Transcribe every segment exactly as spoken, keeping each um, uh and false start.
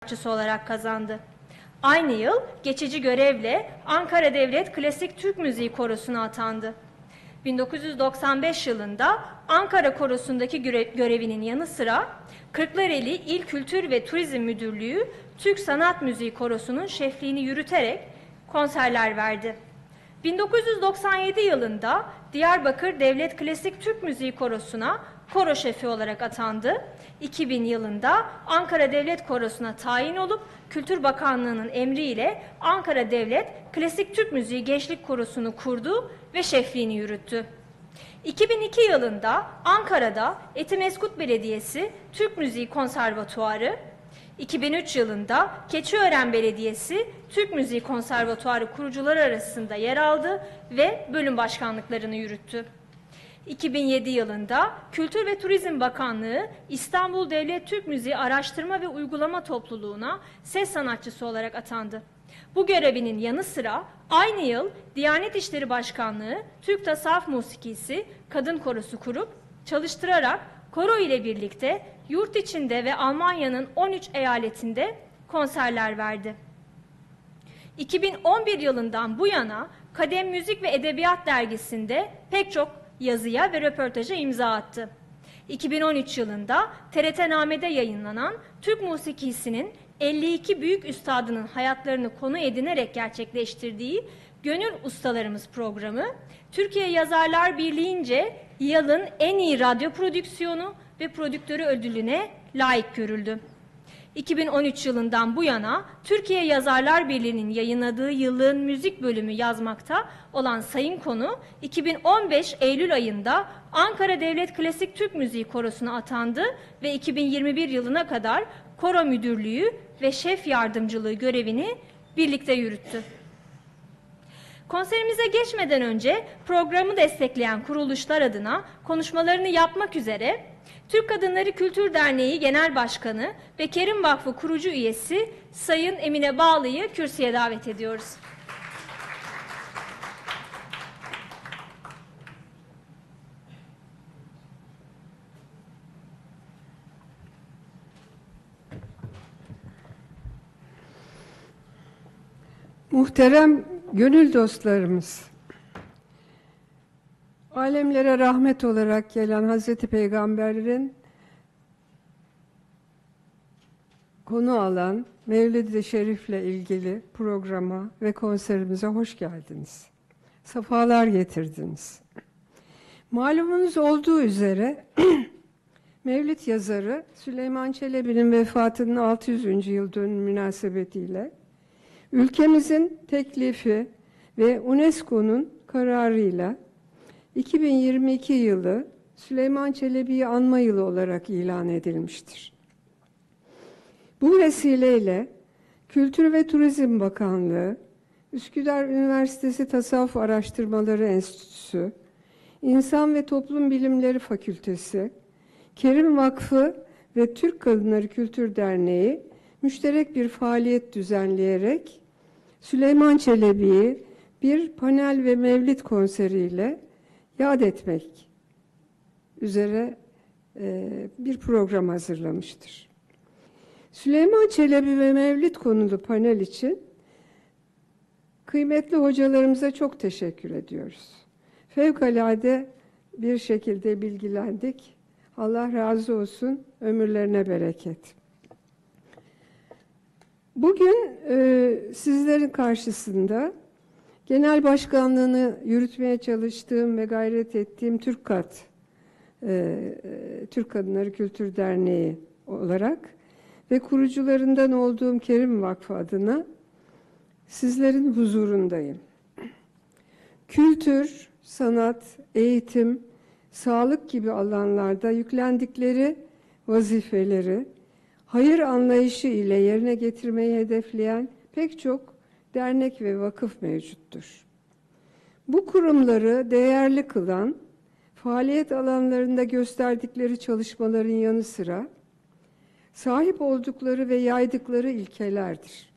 sanatçısı olarak kazandı. Aynı yıl geçici görevle Ankara Devlet Klasik Türk Müziği Korosu'na atandı. bin dokuz yüz doksan beş yılında Ankara Korosu'ndaki görevinin yanı sıra Kırklareli İl Kültür ve Turizm Müdürlüğü Türk Sanat Müziği Korosu'nun şefliğini yürüterek konserler verdi. bin dokuz yüz doksan yedi yılında Diyarbakır Devlet Klasik Türk Müziği Korosu'na koro şefi olarak atandı. iki bin yılında Ankara Devlet Korosu'na tayin olup Kültür Bakanlığı'nın emriyle Ankara Devlet Klasik Türk Müziği Gençlik Korosu'nu kurdu ve şefliğini yürüttü. iki bin iki yılında Ankara'da Etimeskut Belediyesi Türk Müziği Konservatuarı, iki bin üç yılında Keçiören Belediyesi Türk Müziği Konservatuarı kurucuları arasında yer aldı ve bölüm başkanlıklarını yürüttü. iki bin yedi yılında Kültür ve Turizm Bakanlığı İstanbul Devlet Türk Müziği Araştırma ve Uygulama Topluluğu'na ses sanatçısı olarak atandı. Bu görevinin yanı sıra aynı yıl Diyanet İşleri Başkanlığı Türk Tasavvuf Musikisi Kadın Korosu kurup çalıştırarak koro ile birlikte yurt içinde ve Almanya'nın on üç eyaletinde konserler verdi. iki bin on bir yılından bu yana Kadem Müzik ve Edebiyat dergisinde pek çok yazıya ve röportaja imza attı. iki bin on üç yılında T R T Name'de yayınlanan Türk musikisinin elli iki büyük üstadının hayatlarını konu edinerek gerçekleştirdiği Gönül Ustalarımız programı, Türkiye Yazarlar Birliği'nce yılın en iyi radyo prodüksiyonu ve prodüktörü ödülüne layık görüldü. iki bin on üç yılından bu yana Türkiye Yazarlar Birliği'nin yayınladığı yılın müzik bölümü yazmakta olan Sayın Konu, iki bin on beş Eylül ayında Ankara Devlet Klasik Türk Müziği Korosu'na atandı ve iki bin yirmi bir yılına kadar koro müdürlüğü ve şef yardımcılığı görevini birlikte yürüttü. Konserimize geçmeden önce programı destekleyen kuruluşlar adına konuşmalarını yapmak üzere Türk Kadınları Kültür Derneği Genel Başkanı ve Kerim Vakfı kurucu üyesi Sayın Emine Bağlı'yı kürsüye davet ediyoruz. Muhterem gönül dostlarımız, alemlere rahmet olarak gelen Hazreti Peygamber'in konu alan Mevlid-i Şerif'le ilgili programa ve konserimize hoş geldiniz. Safalar getirdiniz. Malumunuz olduğu üzere Mevlid yazarı Süleyman Çelebi'nin vefatının altı yüzüncü yıl dönümü münasebetiyle ülkemizin teklifi ve UNESCO'nun kararıyla iki bin yirmi iki yılı Süleyman Çelebi'yi anma yılı olarak ilan edilmiştir. Bu vesileyle Kültür ve Turizm Bakanlığı, Üsküdar Üniversitesi Tasavvuf Araştırmaları Enstitüsü, İnsan ve Toplum Bilimleri Fakültesi, Kerim Vakfı ve Türk Kadınları Kültür Derneği müşterek bir faaliyet düzenleyerek Süleyman Çelebi'yi bir panel ve mevlid konseriyle yad etmek üzere e, bir program hazırlamıştır. Süleyman Çelebi ve mevlid konulu panel için kıymetli hocalarımıza çok teşekkür ediyoruz. Fevkalade bir şekilde bilgilendik. Allah razı olsun, ömürlerine bereket. Bugün e, sizlerin karşısında genel başkanlığını yürütmeye çalıştığım ve gayret ettiğim TÜRKKAD, e, Türk Kadınları Kültür Derneği olarak ve kurucularından olduğum Kerim Vakfı adına sizlerin huzurundayım. Kültür, sanat, eğitim, sağlık gibi alanlarda yüklendikleri vazifeleri hayır anlayışı ile yerine getirmeyi hedefleyen pek çok dernek ve vakıf mevcuttur. Bu kurumları değerli kılan, faaliyet alanlarında gösterdikleri çalışmaların yanı sıra sahip oldukları ve yaydıkları ilkelerdir.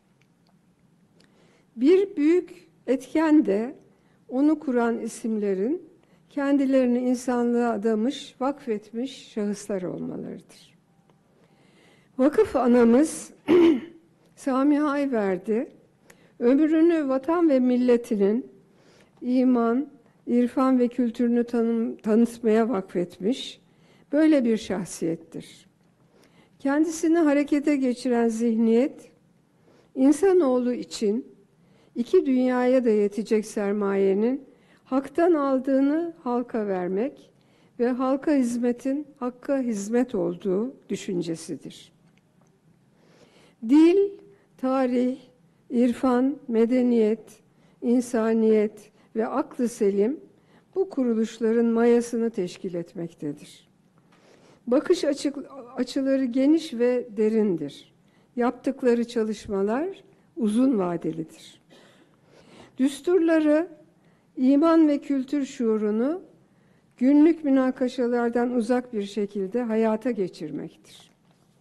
Bir büyük etken de onu kuran isimlerin kendilerini insanlığa adamış, vakfetmiş şahıslar olmalarıdır. Vakıf anamız Samiha Ayverdi, ömrünü vatan ve milletinin iman, irfan ve kültürünü tanım, tanıtmaya vakfetmiş böyle bir şahsiyettir. Kendisini harekete geçiren zihniyet, insanoğlu için iki dünyaya da yetecek sermayenin haktan aldığını halka vermek ve halka hizmetin hakka hizmet olduğu düşüncesidir. Dil, tarih, irfan, medeniyet, insaniyet ve aklı selim bu kuruluşların mayasını teşkil etmektedir. Bakış açı, açıları geniş ve derindir. Yaptıkları çalışmalar uzun vadelidir. Düsturları, iman ve kültür şuurunu günlük münakaşalardan uzak bir şekilde hayata geçirmektir.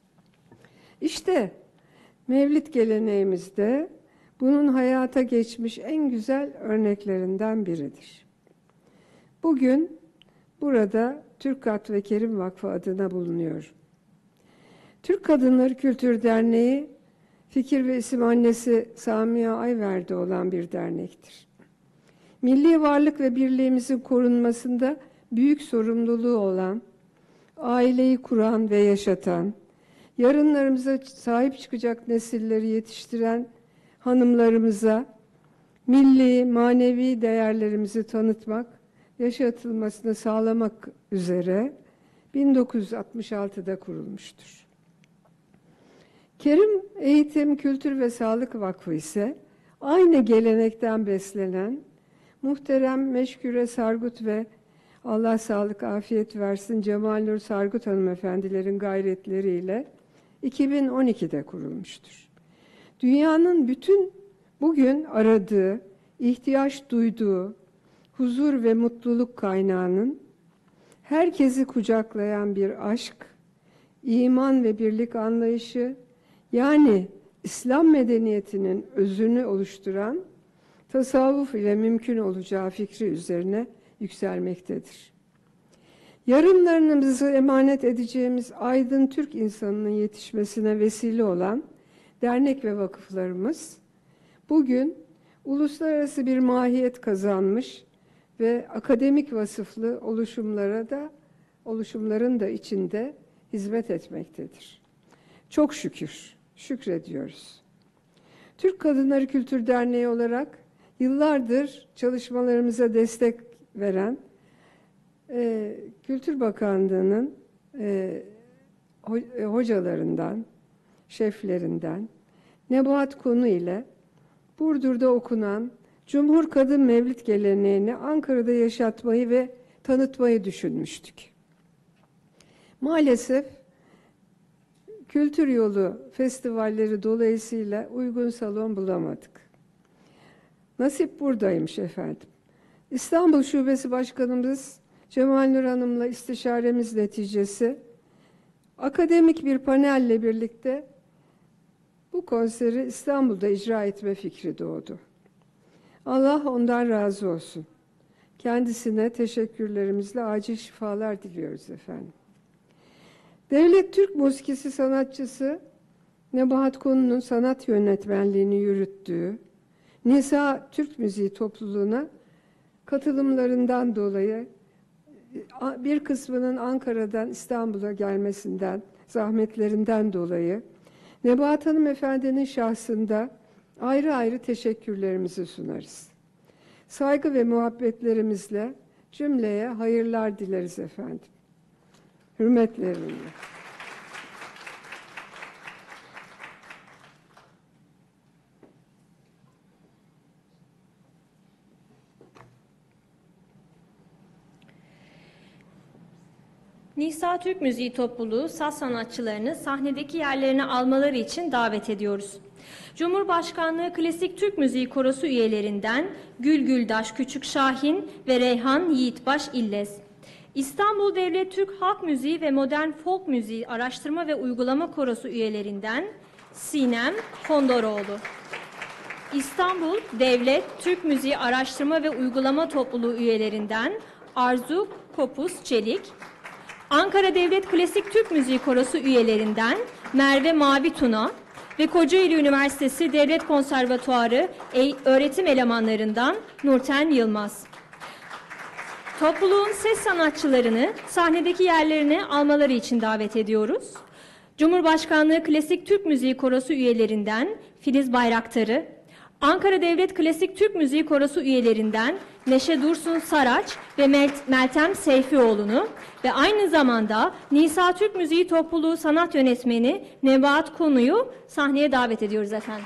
İşte Mevlid geleneğimizde bunun hayata geçmiş en güzel örneklerinden biridir. Bugün burada Türk Kat ve Kerim Vakfı adına bulunuyor. Türk Kadınları Kültür Derneği, fikir ve isim annesi Samiha Ayverdi olan bir dernektir. Milli varlık ve birliğimizin korunmasında büyük sorumluluğu olan, aileyi kuran ve yaşatan, yarınlarımıza sahip çıkacak nesilleri yetiştiren hanımlarımıza milli, manevi değerlerimizi tanıtmak, yaşatılmasını sağlamak üzere bin dokuz yüz altmış altıda kurulmuştur. Kerim Eğitim, Kültür ve Sağlık Vakfı ise aynı gelenekten beslenen muhterem Meşgure Sargut ve Allah sağlık, afiyet versin Cemal Nur Sargut hanımefendilerin gayretleriyle iki bin on ikide kurulmuştur. Dünyanın bütün bugün aradığı, ihtiyaç duyduğu huzur ve mutluluk kaynağının herkesi kucaklayan bir aşk, iman ve birlik anlayışı, yani İslam medeniyetinin özünü oluşturan tasavvuf ile mümkün olacağı fikri üzerine yükselmektedir. Yarınlarımızı emanet edeceğimiz aydın Türk insanının yetişmesine vesile olan dernek ve vakıflarımız bugün uluslararası bir mahiyet kazanmış ve akademik vasıflı oluşumlara da oluşumların da içinde hizmet etmektedir. Çok şükür, şükrediyoruz. Türk Kadınları Kültür Derneği olarak yıllardır çalışmalarımıza destek veren e, Kültür Bakanlığı'nın e, hocalarından, şeflerinden Nebahat Konu ile Burdur'da okunan Cumhur Kadın Mevlid geleneğini Ankara'da yaşatmayı ve tanıtmayı düşünmüştük. Maalesef Kültür Yolu festivalleri dolayısıyla uygun salon bulamadık. Nasip buradaymış efendim. İstanbul Şubesi Başkanımız Cemal Nur Hanım'la istişaremiz neticesi akademik bir panelle birlikte bu konseri İstanbul'da icra etme fikri doğdu. Allah ondan razı olsun. Kendisine teşekkürlerimizle acil şifalar diliyoruz efendim. Devlet Türk Musikisi sanatçısı Nebahat Konu'nun sanat yönetmenliğini yürüttüğü Nisa Türk Müziği topluluğuna katılımlarından dolayı bir kısmının Ankara'dan İstanbul'a gelmesinden, zahmetlerinden dolayı Nebahat Hanım Efendi'nin şahsında ayrı ayrı teşekkürlerimizi sunarız. Saygı ve muhabbetlerimizle cümleye hayırlar dileriz efendim. Hürmetlerimle. Nisa Türk Müziği Topluluğu saz sanatçılarını sahnedeki yerlerini almaları için davet ediyoruz. Cumhurbaşkanlığı Klasik Türk Müziği Korosu üyelerinden Gül Güldaş Küçük Şahin ve Reyhan Yiğitbaş İllez. İstanbul Devlet Türk Halk Müziği ve Modern Folk Müziği Araştırma ve Uygulama Korosu üyelerinden Sinem Kondoroğlu. İstanbul Devlet Türk Müziği Araştırma ve Uygulama Topluluğu üyelerinden Arzu Kopuz Çelik. Ankara Devlet Klasik Türk Müziği Korosu üyelerinden Merve Mavi Tuna, ve Kocaeli Üniversitesi Devlet Konservatuarı e- öğretim elemanlarından Nurten Yılmaz. Topluluğun ses sanatçılarını sahnedeki yerlerini almaları için davet ediyoruz. Cumhurbaşkanlığı Klasik Türk Müziği Korosu üyelerinden Filiz Bayraktar'ı, Ankara Devlet Klasik Türk Müziği Korosu üyelerinden Neşe Dursun Saraç ve Mel- Meltem Seyfioğlu'nu ve aynı zamanda Nisa Türk Müziği Topluluğu Sanat Yönetmeni Nebahat Konu'yu sahneye davet ediyoruz efendim.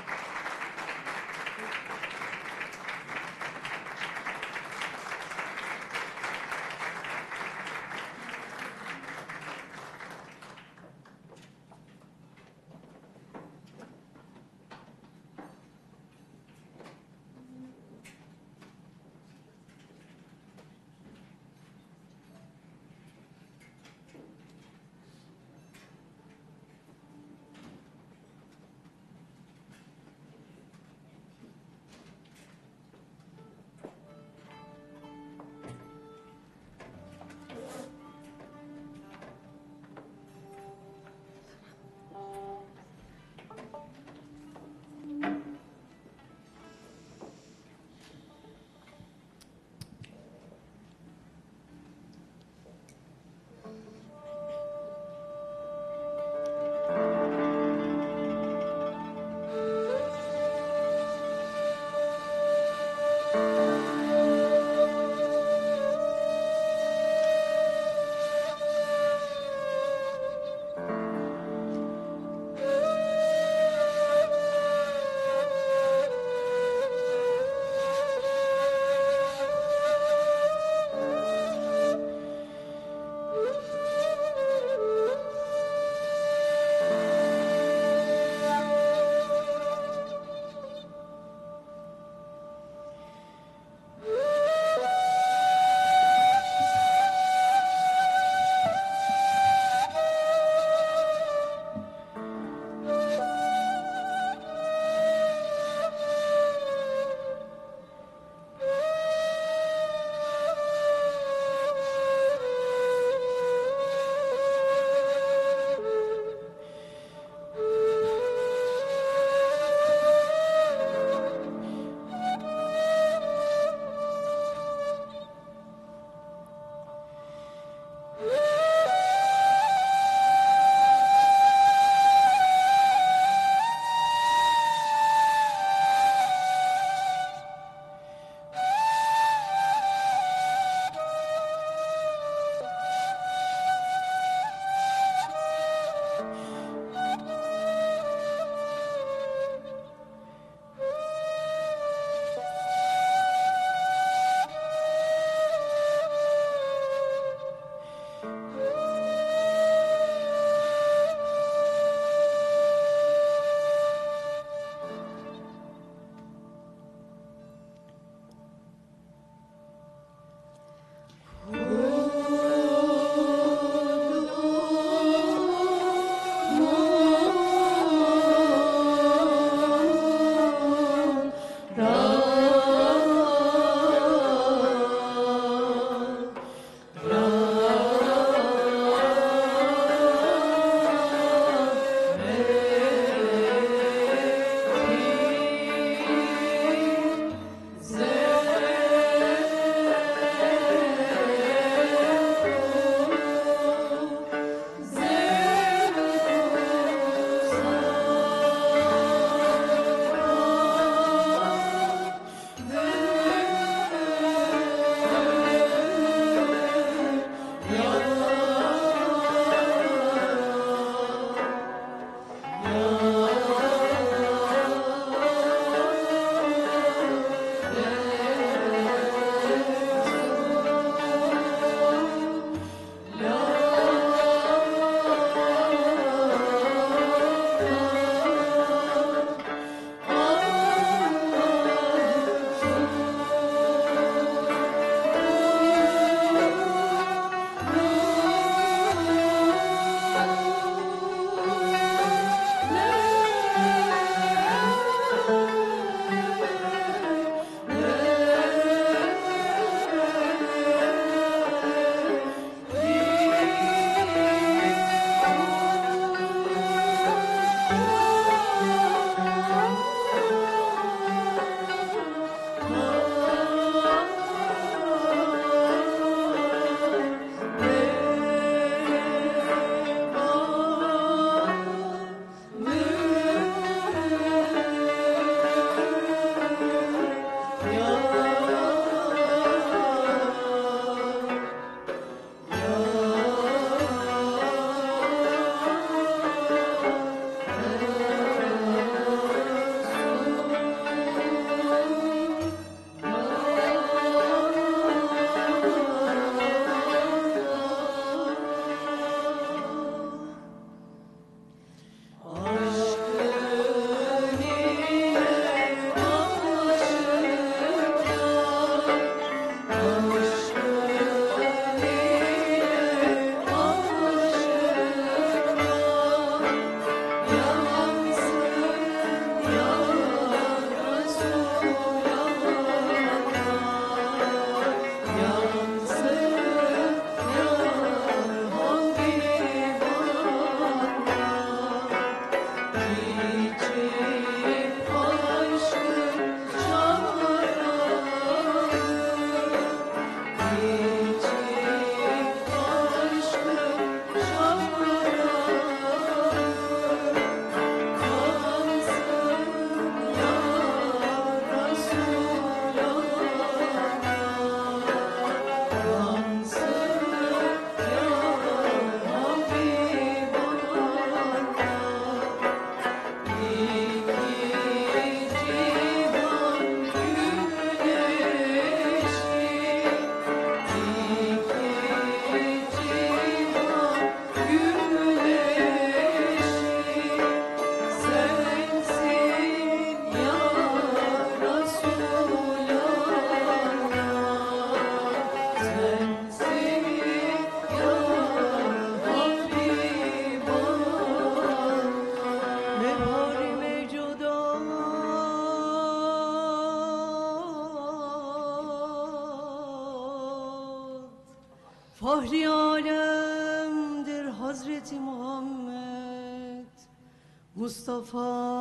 Fahri alemdir Hazreti Muhammed Mustafa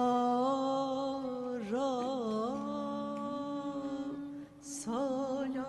ra salavat.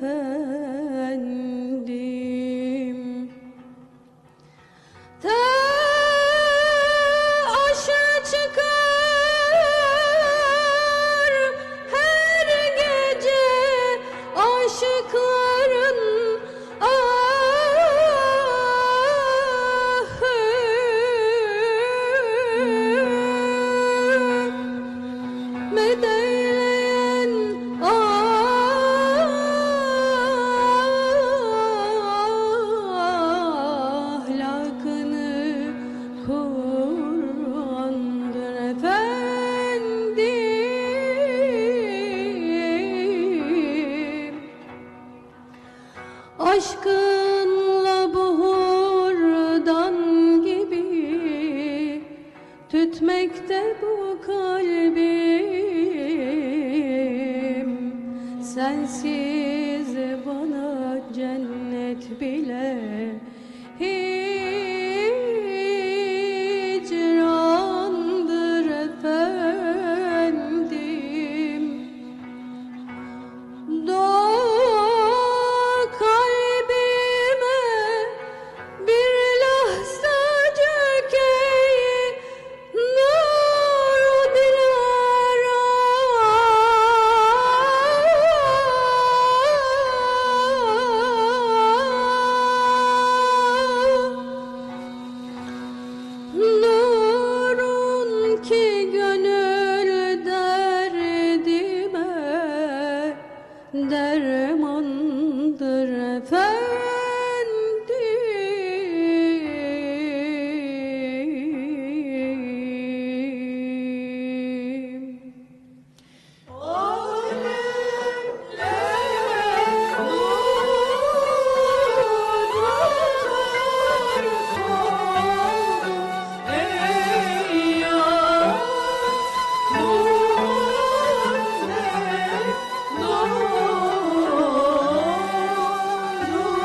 efendim. Taşa çıkar her gece aşıkların ahı. Medeyleyen ahlakını Kur'an'dır efendim. Aşkınla buhurdan gibi tütmekte bu kalbim. Sensiz bana cennet bile hicrandır efendim. Doğ kalbime bir lahzacık ey nur dilara. Nurun ki gönül derdime dermandır efendim. Nur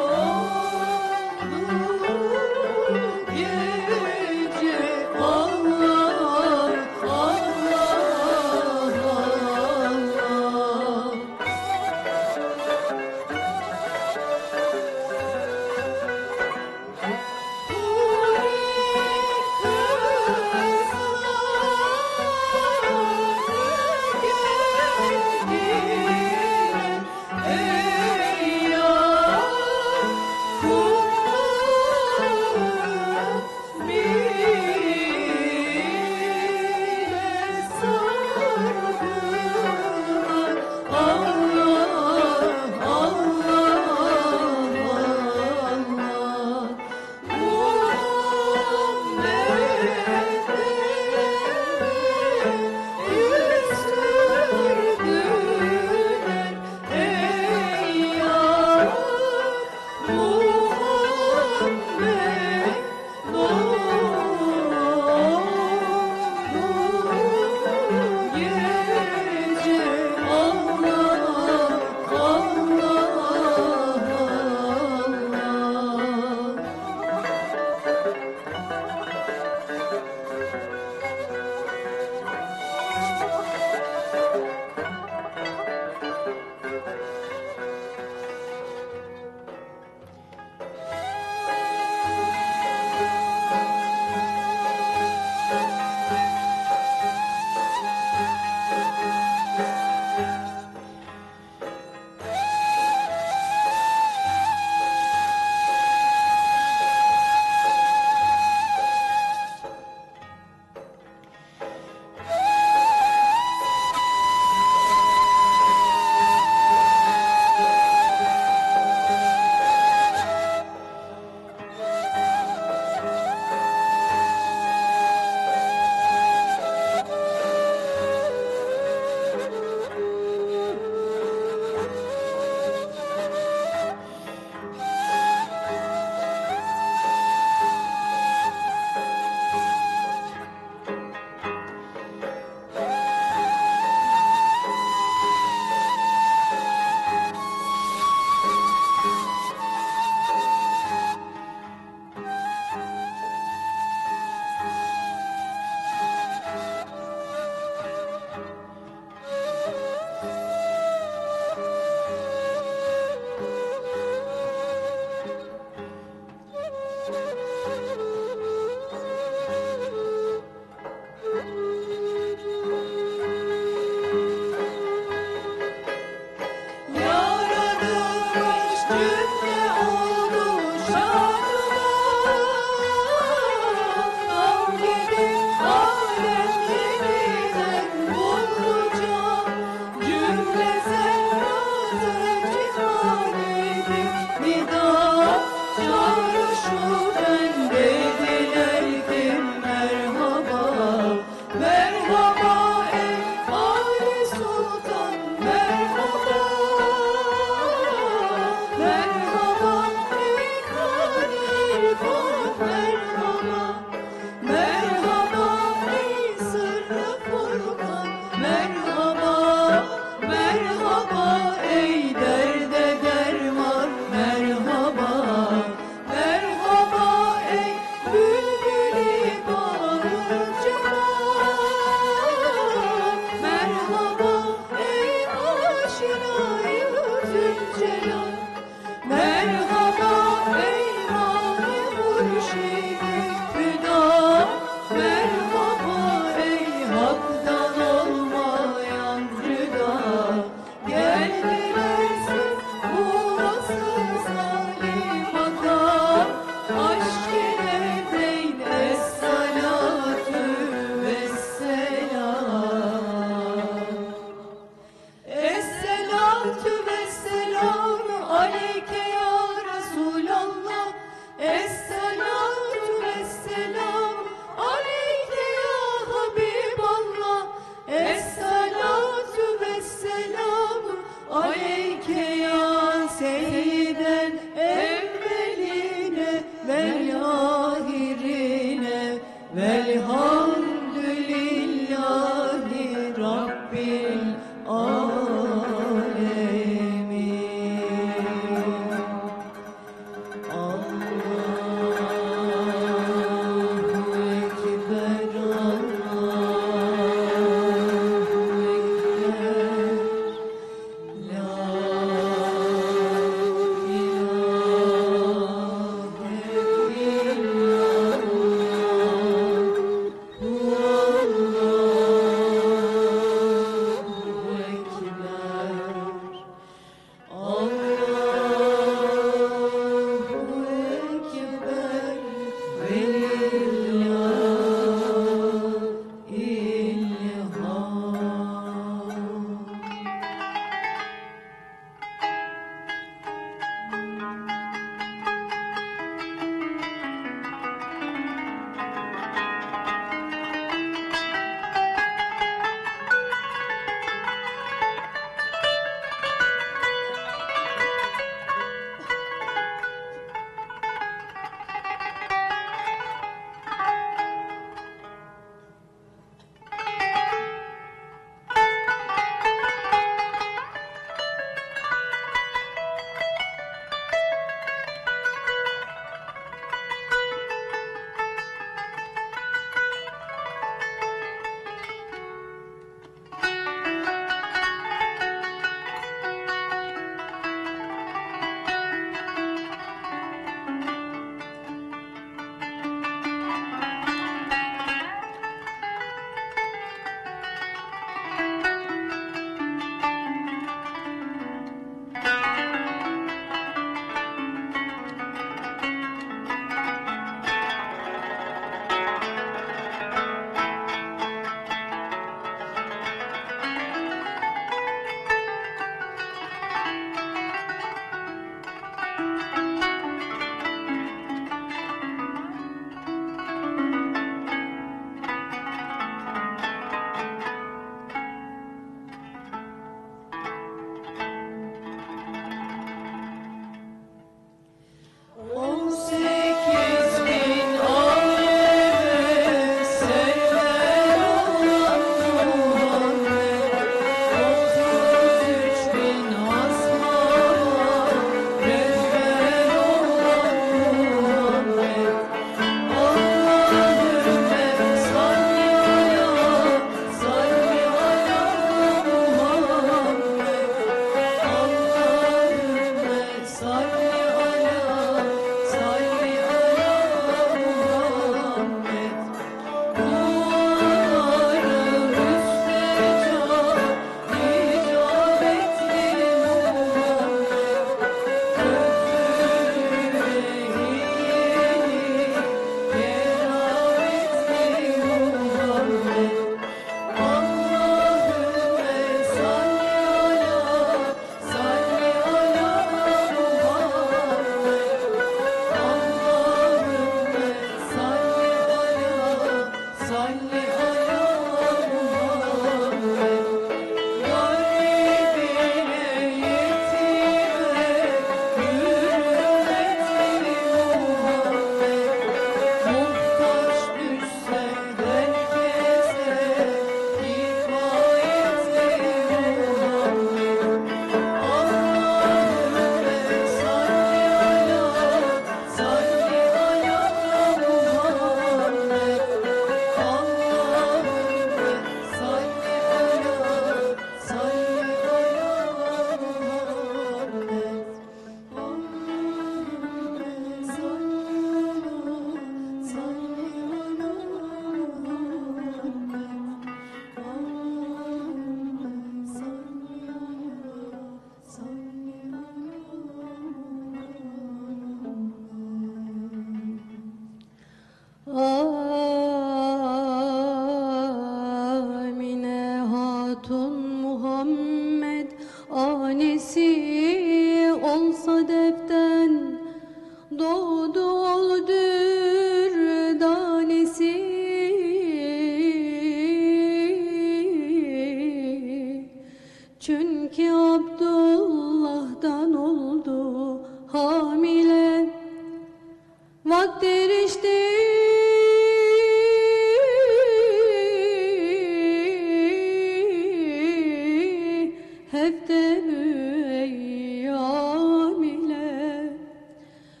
Hem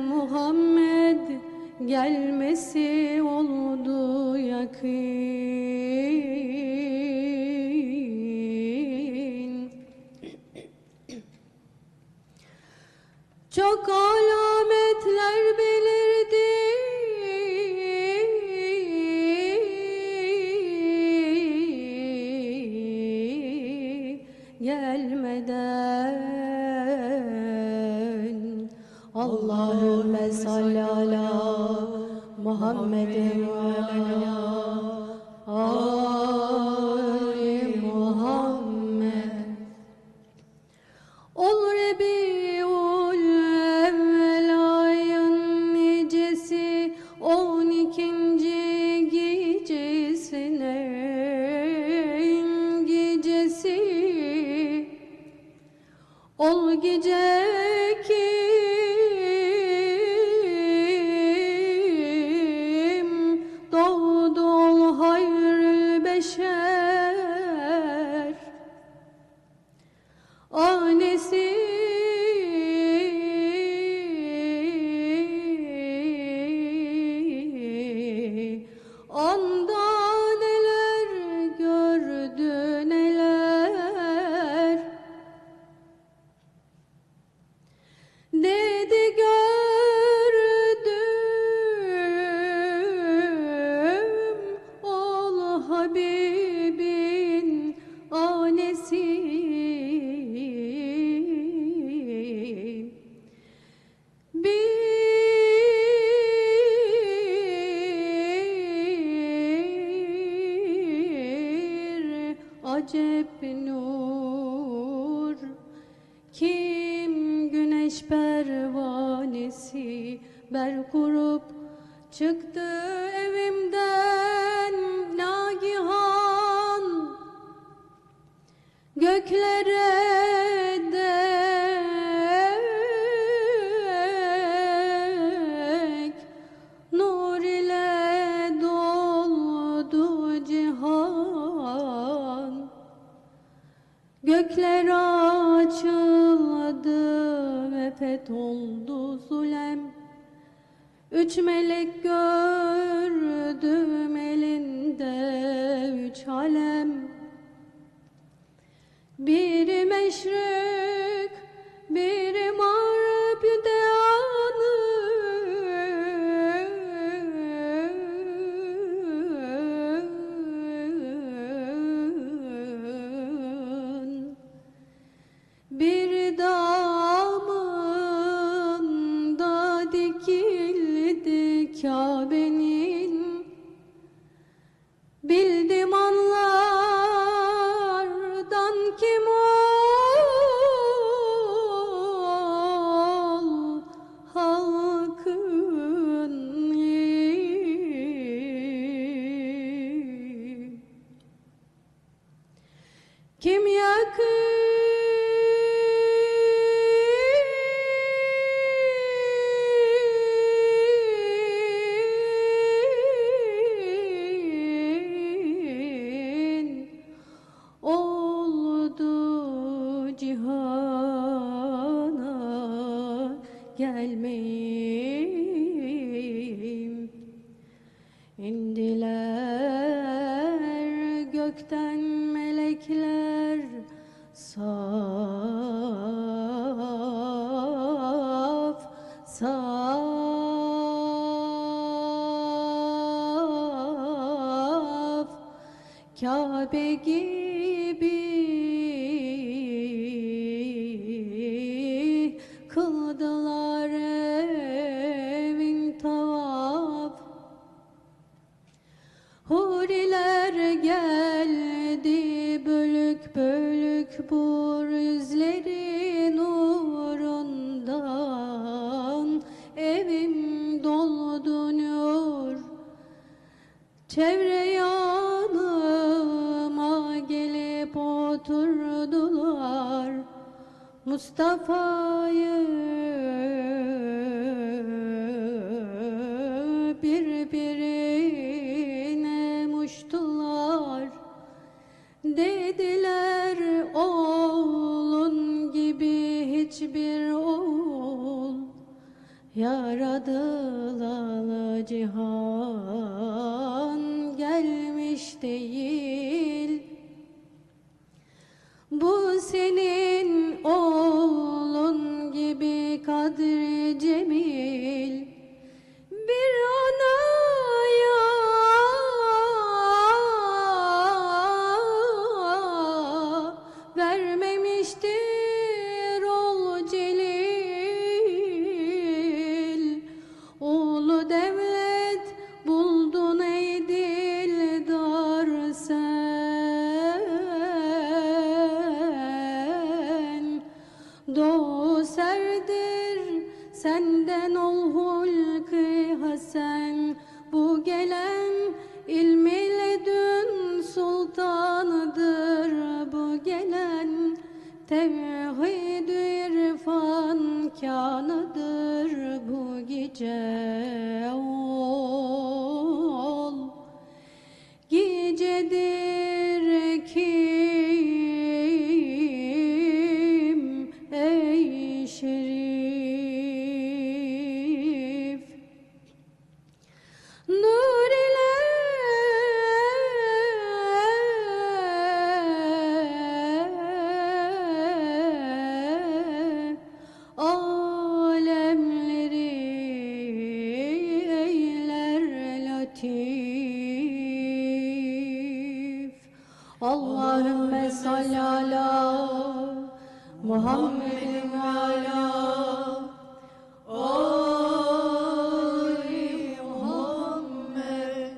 Muhammed gelmesi oldu yakîn. Çok alametler belirdi, gelmeden. Allahümme salli ala Muhammedin ve ala Ali Muhammed. Ol Rebiul evvel ayın nicesi on ikinci gecesine gecesi ol gece kim doğdu ol hayrül beşer anesi anda neler gördü neler dedi gördüm ol Habibin anesi. Bir acep nur kim güneş pervanesi ber kurup çıktı evimden nagihan göklere dek nur ile doldu cihan. Gökler açıldı ve fetholdu zulem. Üç melek gördüm elinde üç alem. Biri meşrik, biri mağrib deyanın. Bir damında dikildi Kabe'nin. Bildim anlardan kim ol halkın kim yakın oldu cihana gelmeyim. İndiler gökten melekler saf saf Kabe gibi kıldılar evin tavaf. Huriler geldi bölük bölük bu yüzleri nurundan. Evim doldu nur, çevre yanıma gelip oturdular. Mustafa'yı birbirine muştular. Dediler oğlun gibi hiçbir oğul ya yaradılalı cihan gelmiş değil. Bu senin oğlun gibi kadri cemil bir anaya vermemiştir ol celil. Ulu devlet buldun ey dildar sen. Doğu serdir senden ol hulkı hasen. Bu gelen ilmi ledün sultanıdır. Bu gelen tevhid irfan kânıdır. Bu gece ol gecedir kim ey şerif. Nur ile alemleri eyler latif. Allahümme salli ala Muhammedin ve ala Ali Muhammed.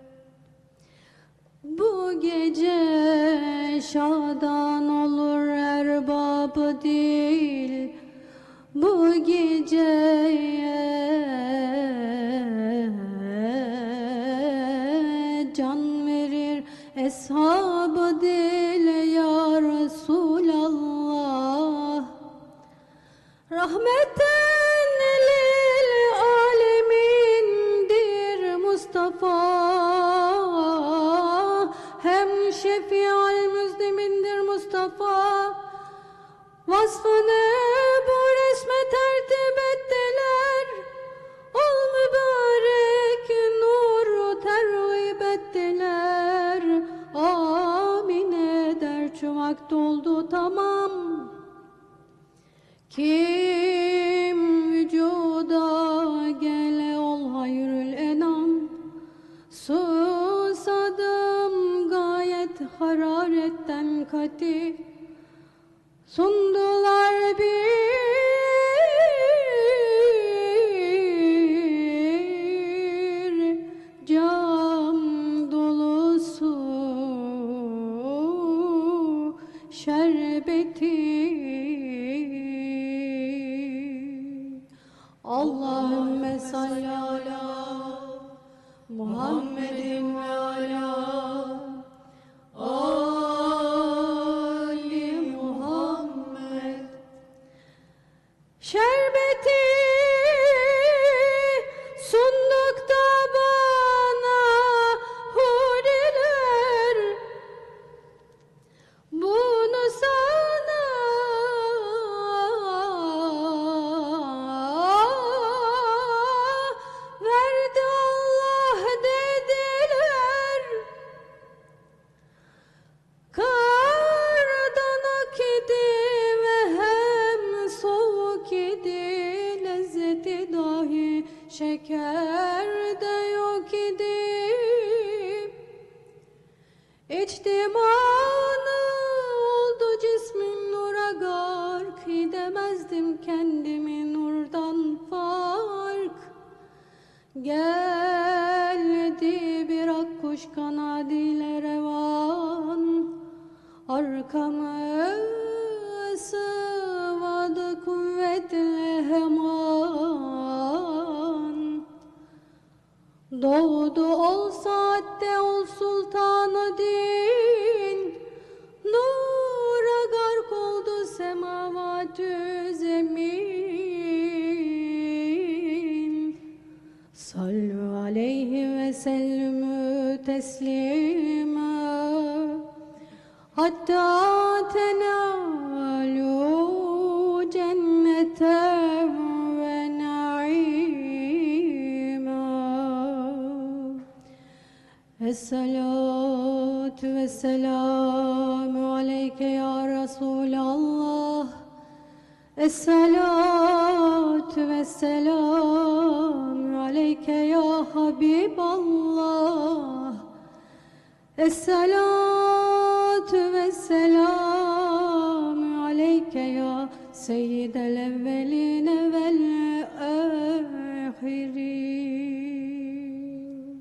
Bu gece şadan olur erbabı değil. Bu geceye can verir eshabı değil ya Resulallah. Rahmeten lil alemindir Mustafa. Hem şefi'al müzlimindir Mustafa. Vasfını bu resme tertip ettiler. Ol mübarek nuru tergib ettiler. Amin eder çumak doldu tamam. Kim vücuda gele ol hayrül enam. Susadım gayet hararetten kati. Sundular bir cam dolusu şerbeti. Allahümme salli ala Muhammedin ve ala Ali Muhammed. Şerbeti sunduk da bana huriler. Bunu sana verdi Allah dediler. Kardan ak idi ve hem soğuk idi. Lezzeti dahi şekerde yok idi. İçtimanı oldu cismin nura gark. Edemezdim kendimi nurdan fark. Geldi bir akkuş kanadıyla revan. Arkamı sıvadı kuvvetle heman. Doğdu ol saatte ol sultanı din. Nura gark oldu semavatü zemin. Sallu aleyhi ve sellimü teslima. Hatta tenalu cennete ve na'im. Esselatu vesselamu aleyke ya Resulallah. Esselatu vesselamu aleyke ya Habiballah. Esselatu vesselamu aleyke ya Seyyidel evveline vel ahirin.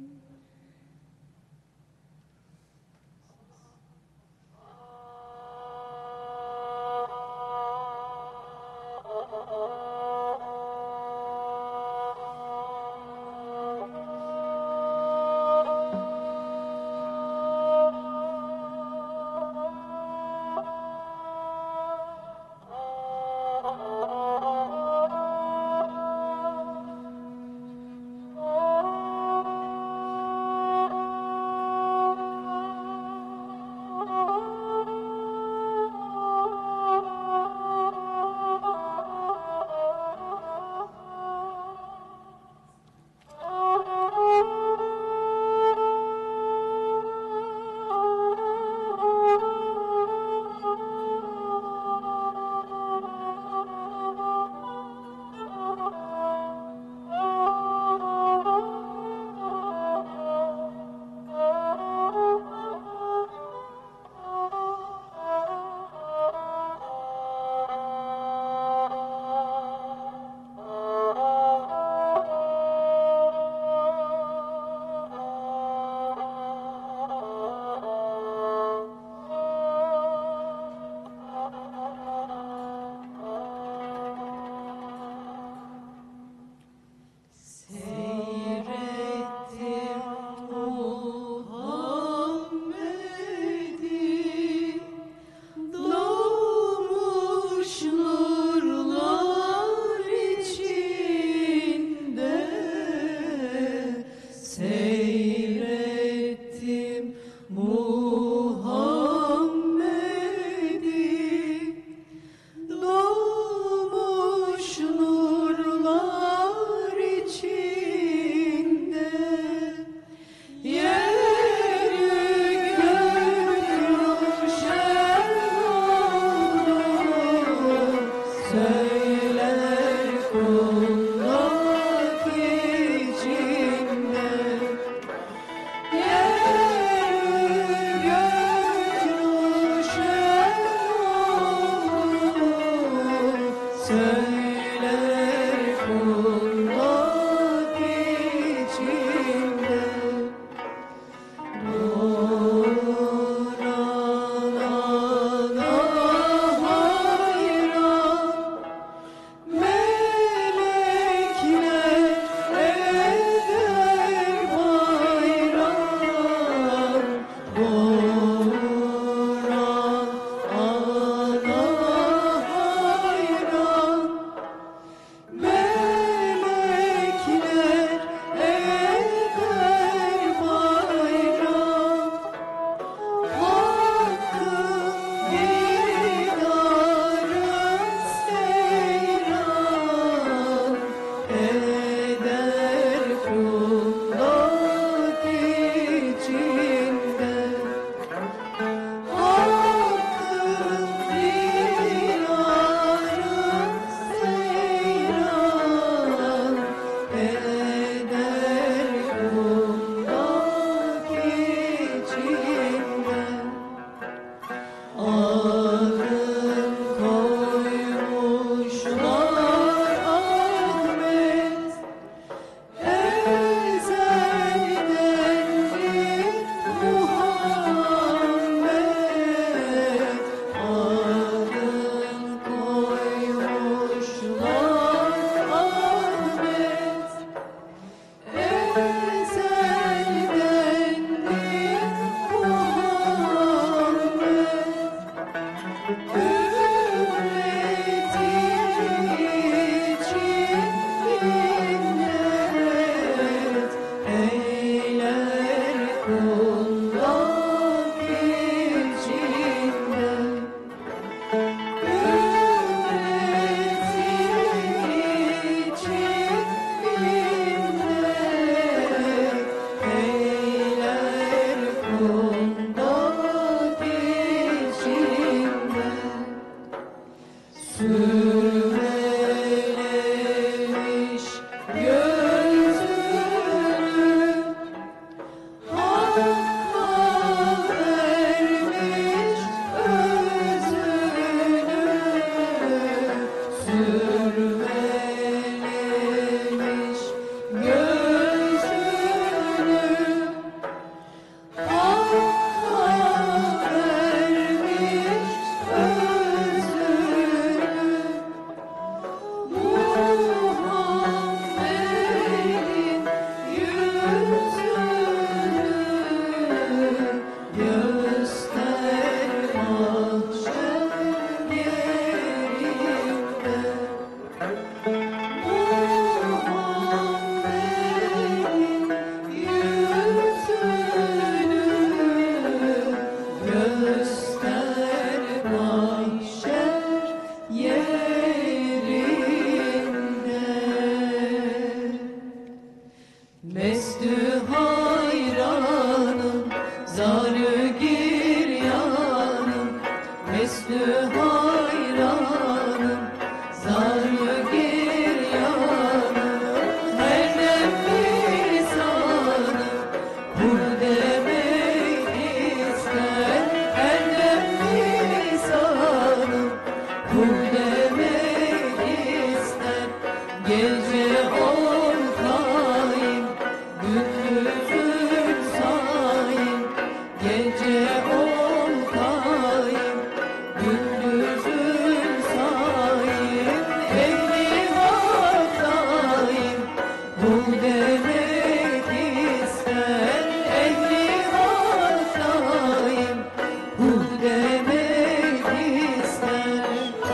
Mestü hayranım, zarı giryanım, mestü hayranım, zarı giryanım, her dem lisanım, kul demek ister, her dem lisanım, kul demek ister, gece ortayım, gündüzün sayım, gece ortayım, gündüzün sayım, ehli haktayım, kul demek ister, ehli haktayım, kul demek ister.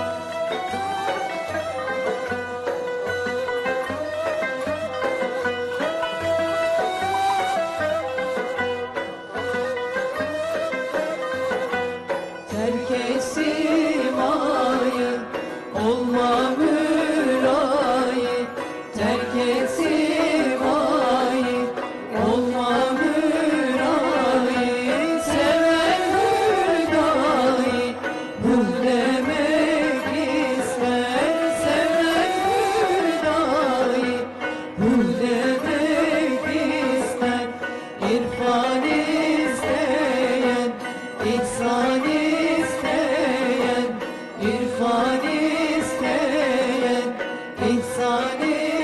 Terk simayı, olma mülayı, terk simayı, olma mülayı, sever hüdayı, kul demek ister, sever hüdayı, kul demek ister, irfan isteyen, ihsan isteyen, irfan isteyen, ihsan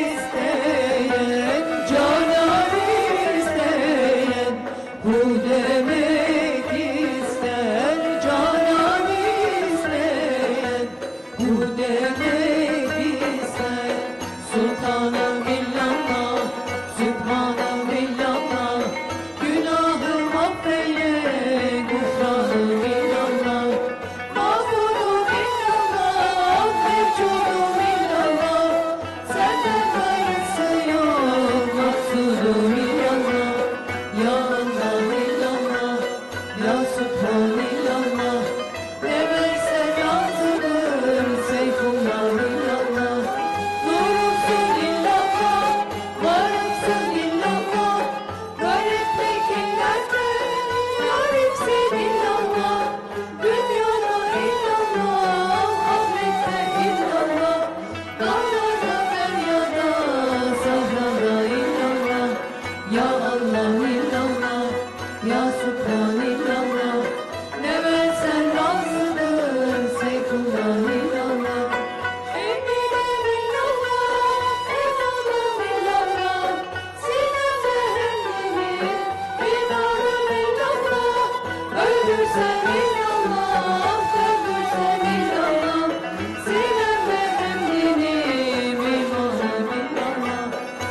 isteyen, canan isteyen, kul demek ister, canan isteyen, kul demek ister. Sultanım illallah, Sübhanım illallah, günahım affeyle, gufranım illallah, mağfurum illallah, mevcudum illallah, senden gayrısı yok, maksudum illallah, ya Allah illallah, ya Sübhan illallah, ne versen razıdır, Seyfullah illallah, nurumsun illallah, varımsın illallah, gariplik illerde, garipsin illallah, dünyada illallah, ahirette illallah, dağlarda deryada, sahrada illallah, ya Allah illallah, ya Sübhan illallah, ne versen razıdır, Seyfullah illallah. Eminim illallah, emanım illallah, sinemde hemdemin, imanım illallah, öldürsen illallah, döndürsen illallah, sinemde hemdemin, imanım illallah,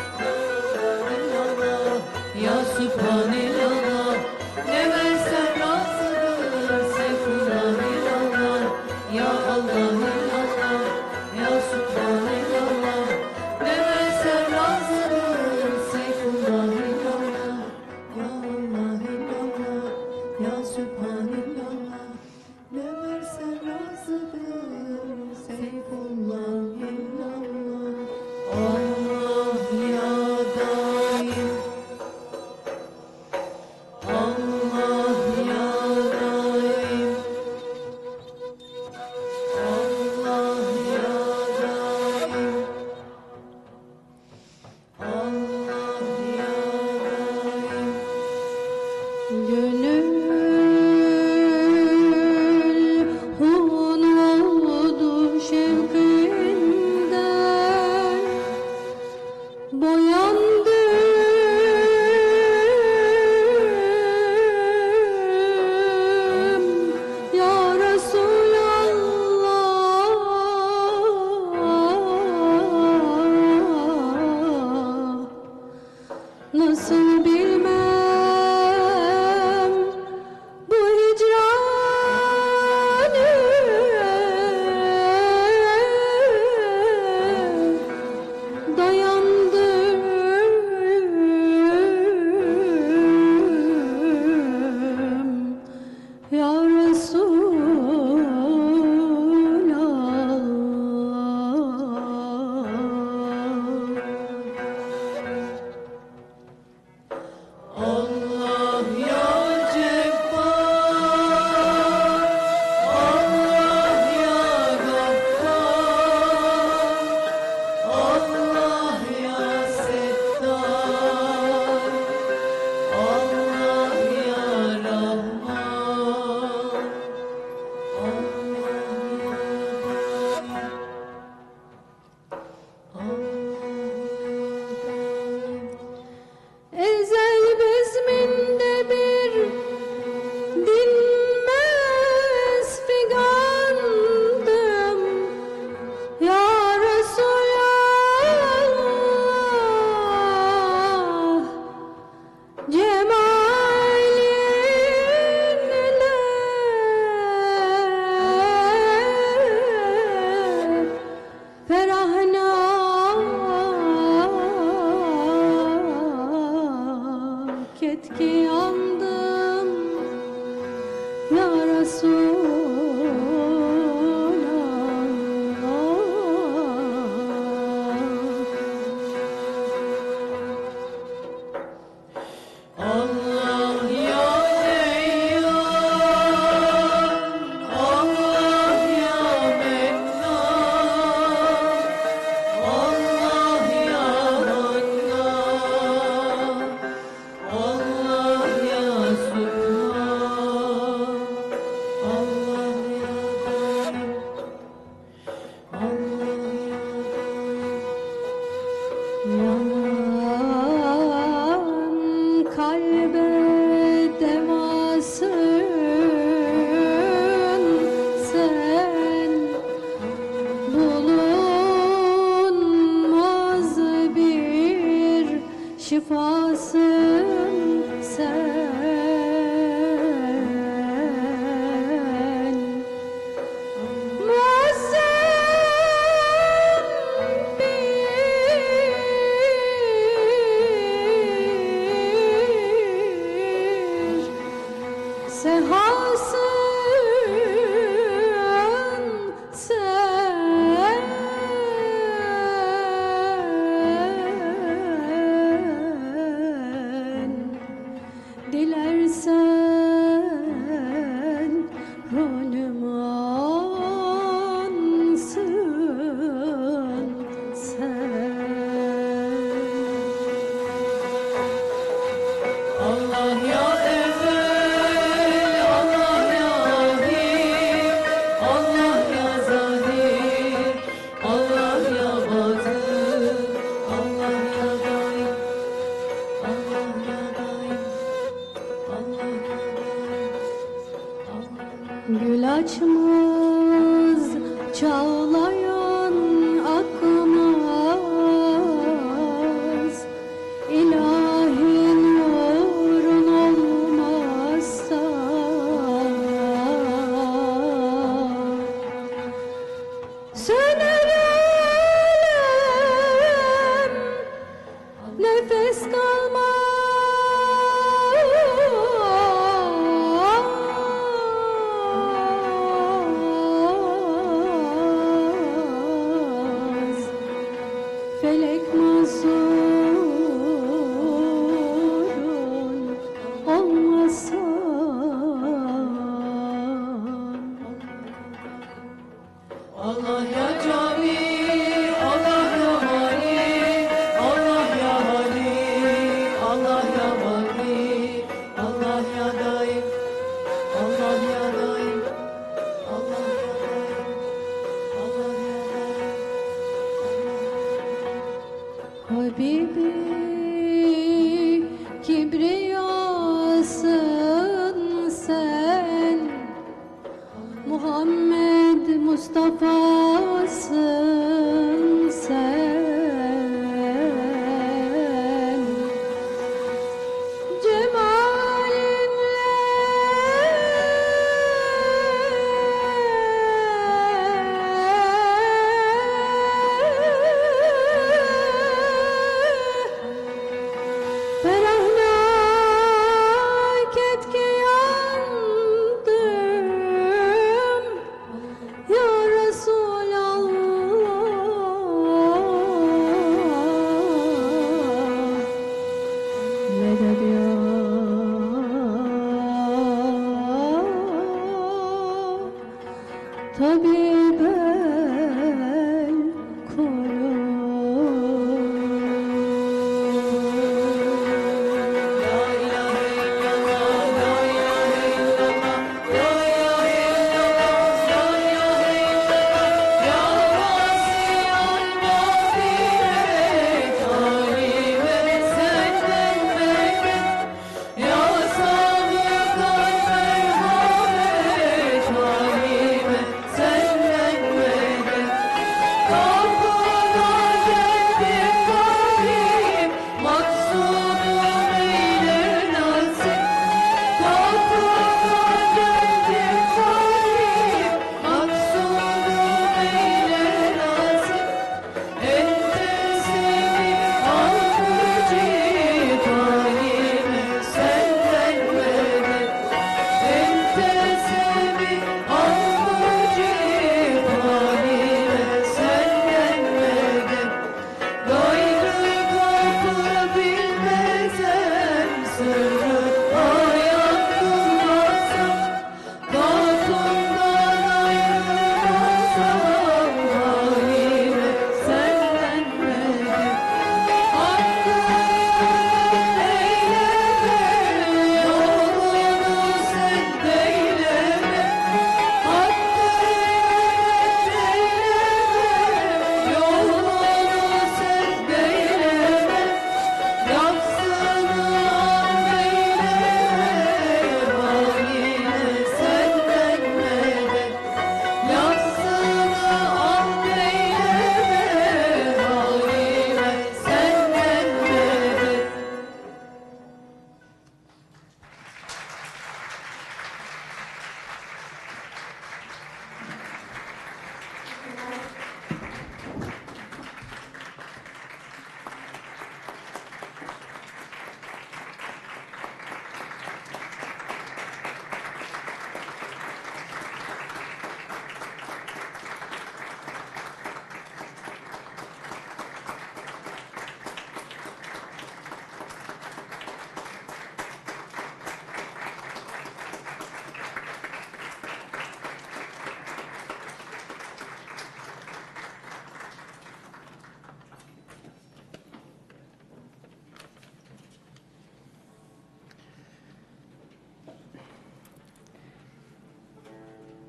illallah, ya Sübhan illallah, ne versen razıdır, Seyfullah illallah, ya Allah illallah, ya Sübhan illallah, ne versen razıdır, Seyfullah illallah, ya Allah illallah, ya Sübhan illallah, ne versen razıdır, Seyfullah illallah. Allah ya daim, Allah ya daim, Allah ya daim, Allah ya daim. Gönül hun oldu şevkinden, boyandım ya Resulallah. Nasıl bilmem bu hicranı, dayandım ya Resulallah. et ki yandım ya Resulallah. Allah ya Deyyan, Allah ya Mennan, Allah ya Mannan, Allah ya Subhan, Allah ya Daim, Allah ya Yaman kalbe devasın sen, bulunmaz bir şifasın sen. Muazzam bir sehasın sen. Dilersen rolüm ansın sen. Allah ya ezel, Allah ya ahir, Allah ya zahir, Allah ya batın, Allah ya daim, Allah ya daim, Allah ya daim, Allah ya Gül açmaz çağlayan akmaz, ilahin nurun olmazsa. Sönerim nefes kalmaz. Felek mazurun olmasa. Allah ya Cami, Allah ya Mali, Allah ya Hali, Allah ya Baki, Allah ya Daim, Allah ya Daim, Allah ya Daim, Allah ya Daim. Habibi kibriyasın sen, Muhammed Mustafa'sın sen. Cemalinle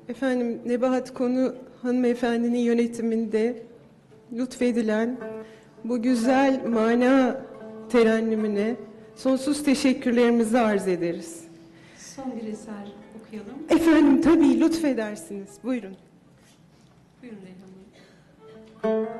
Efendim, Nebahat Konu hanımefendinin yönetiminde lütfedilen bu güzel mana terennümüne sonsuz teşekkürlerimizi arz ederiz. Son bir eser okuyalım. Efendim, tabii lütfedersiniz. Buyurun. Buyurun Reyhan Hanım.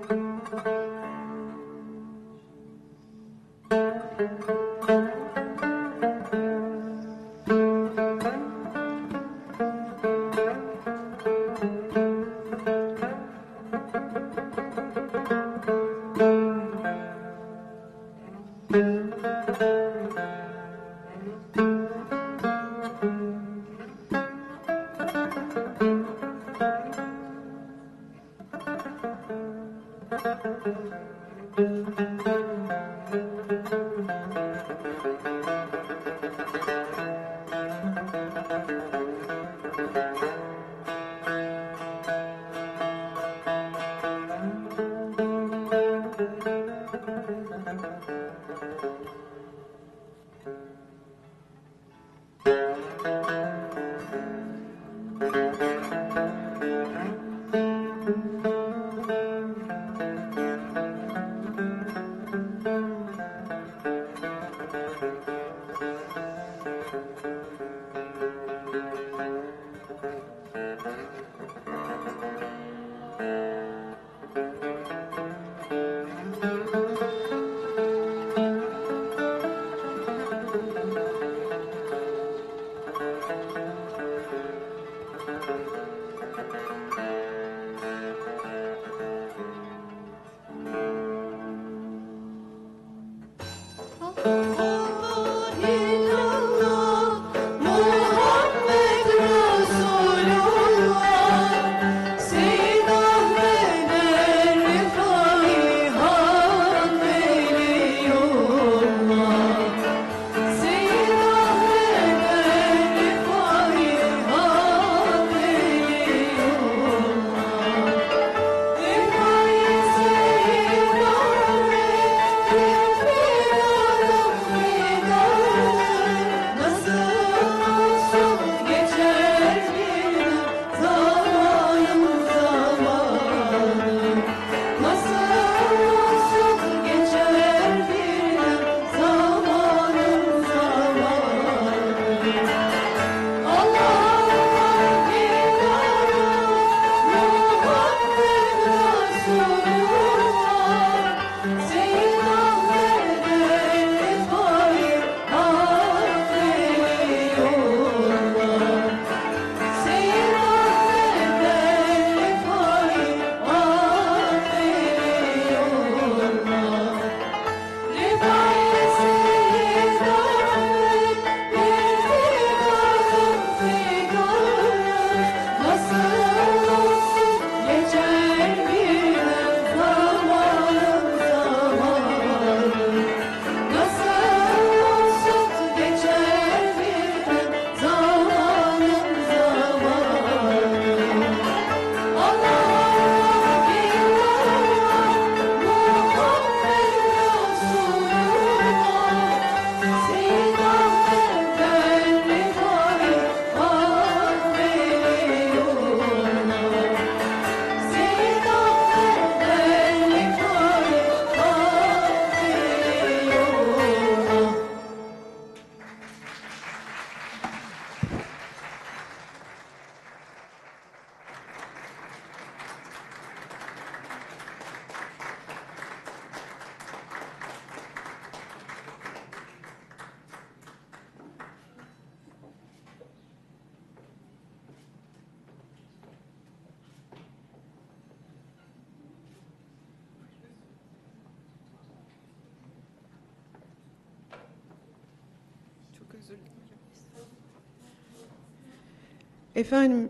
Efendim,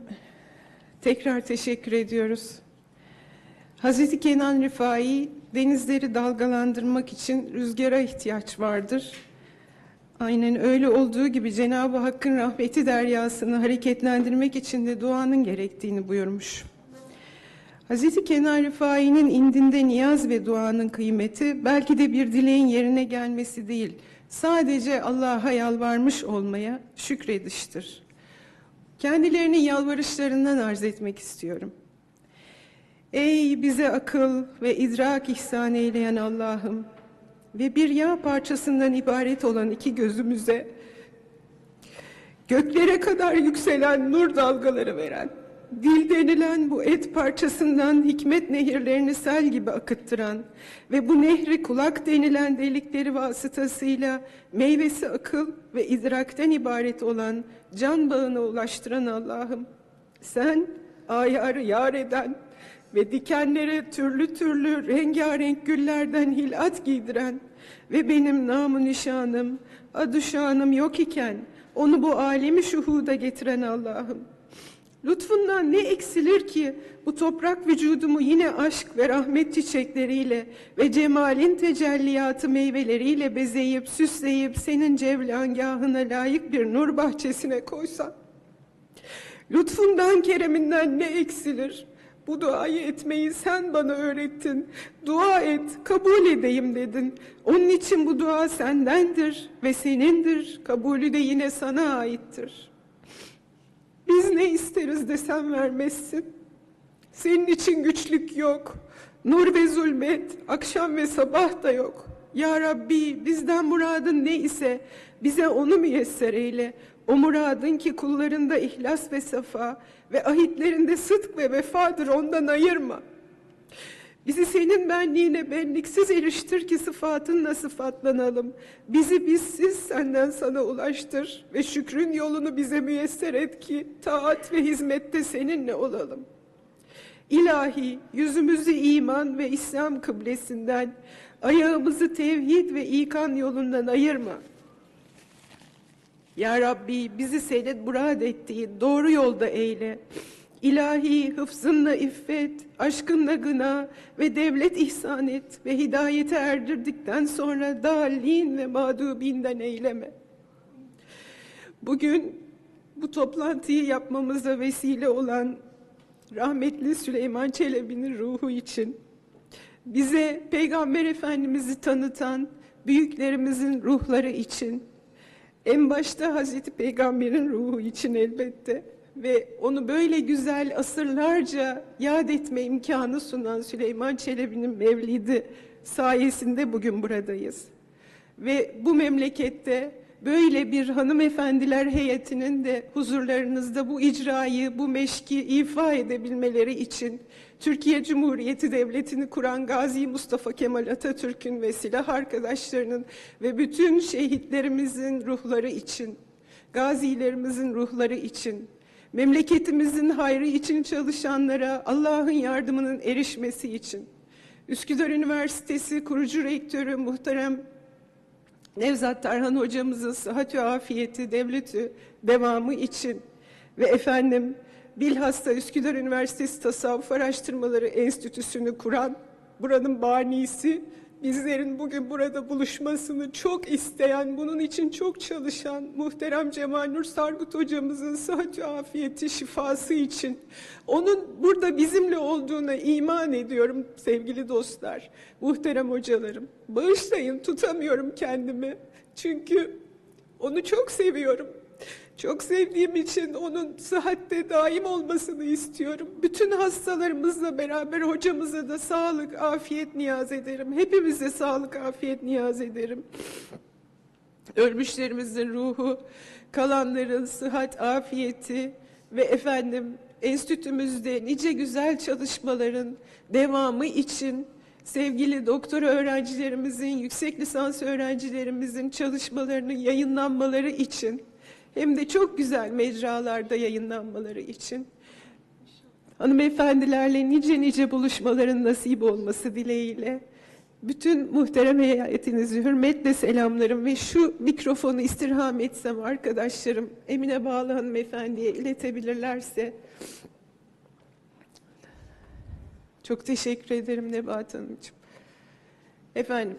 tekrar teşekkür ediyoruz. Hazreti Kenan Rifai, denizleri dalgalandırmak için rüzgara ihtiyaç vardır. Aynen öyle olduğu gibi Cenab-ı Hakk'ın rahmeti deryasını hareketlendirmek için de duanın gerektiğini buyurmuş. Hazreti Kenan Rifai'nin indinde niyaz ve duanın kıymeti belki de bir dileğin yerine gelmesi değil, sadece Allah'a yalvarmış olmaya şükrediştir. kendilerinin yalvarışlarından arz etmek istiyorum. Ey bize akıl ve idrak ihsan eyleyen Allah'ım ve bir yağ parçasından ibaret olan iki gözümüze göklere kadar yükselen nur dalgaları veren, dil denilen bu et parçasından hikmet nehirlerini sel gibi akıttıran ve bu nehri kulak denilen delikleri vasıtasıyla meyvesi akıl ve idrakten ibaret olan can bağına ulaştıran Allah'ım, sen ayarı yar eden ve dikenlere türlü türlü rengarenk güllerden hilat giydiren ve benim namı nişanım, adı şanım yok iken onu bu alemi şuhuda getiren Allah'ım, lütfundan ne eksilir ki bu toprak vücudumu yine aşk ve rahmet çiçekleriyle ve cemalin tecelliyatı meyveleriyle bezeyip süsleyip senin cevlangahına layık bir nur bahçesine koysan? Lütfundan kereminden ne eksilir? Bu duayı etmeyi sen bana öğrettin. Dua et, kabul edeyim dedin. Onun için bu dua sendendir ve senindir. Kabulü de yine sana aittir. Biz ne isteriz de sen vermezsin. Senin için güçlük yok. Nur ve zulmet, akşam ve sabah da yok. Ya Rabbi, bizden muradın ne ise bize onu müyesser eyle. O muradın ki kullarında ihlas ve safa ve ahitlerinde sıdk ve vefadır, ondan ayırma. Bizi senin benliğine benliksiz eriştir ki sıfatınla sıfatlanalım. Bizi bizsiz senden sana ulaştır ve şükrün yolunu bize müyesser et ki taat ve hizmette seninle olalım. İlahi, yüzümüzü iman ve İslam kıblesinden, ayağımızı tevhid ve ikan yolundan ayırma. Ya Rabbi, bizi senin murad ettiğin doğru yolda eyle. İlahi, hıfzınla iffet, aşkınla gına ve devlet ihsan et ve hidayete erdirdikten sonra dâlin ve mağdubinden eyleme. Bugün bu toplantıyı yapmamıza vesile olan rahmetli Süleyman Çelebi'nin ruhu için, bize Peygamber Efendimiz'i tanıtan büyüklerimizin ruhları için, en başta Hazreti Peygamber'in ruhu için elbette ve onu böyle güzel asırlarca yad etme imkanı sunan Süleyman Çelebi'nin mevlidi sayesinde bugün buradayız. Ve bu memlekette böyle bir hanımefendiler heyetinin de huzurlarınızda bu icrayı, bu meşki ifa edebilmeleri için Türkiye Cumhuriyeti Devleti'ni kuran Gazi Mustafa Kemal Atatürk'ün ve silah arkadaşlarının ve bütün şehitlerimizin ruhları için, gazilerimizin ruhları için, memleketimizin hayrı için çalışanlara Allah'ın yardımının erişmesi için, Üsküdar Üniversitesi kurucu rektörü muhterem Nevzat Tarhan hocamızın sıhhat ve afiyeti, devleti devamı için ve efendim bilhassa Üsküdar Üniversitesi Tasavvuf Araştırmaları Enstitüsü'nü kuran, buranın banisi, bizlerin bugün burada buluşmasını çok isteyen, bunun için çok çalışan muhterem Cemal Nur Sargut hocamızın sıhhat ve afiyeti, şifası için, onun burada bizimle olduğuna iman ediyorum sevgili dostlar, muhterem hocalarım. Bağışlayın, tutamıyorum kendimi. Çünkü onu çok seviyorum. Çok sevdiğim için onun sıhhatte daim olmasını istiyorum. Bütün hastalarımızla beraber hocamıza da sağlık, afiyet niyaz ederim. Hepimize sağlık, afiyet niyaz ederim. Ölmüşlerimizin ruhu, kalanların sıhhat, afiyeti ve efendim enstitümüzde nice güzel çalışmaların devamı için sevgili doktora öğrencilerimizin, yüksek lisans öğrencilerimizin çalışmalarının yayınlanmaları için hem de çok güzel mecralarda yayınlanmaları için hanımefendilerle nice nice buluşmaların nasip olması dileğiyle bütün muhterem heyetinizi hürmetle selamlarım ve şu mikrofonu istirham etsem arkadaşlarım Emine Bağlı hanımefendiye iletebilirlerse. Çok teşekkür ederim Nebahat Hanımcığım. Efendim,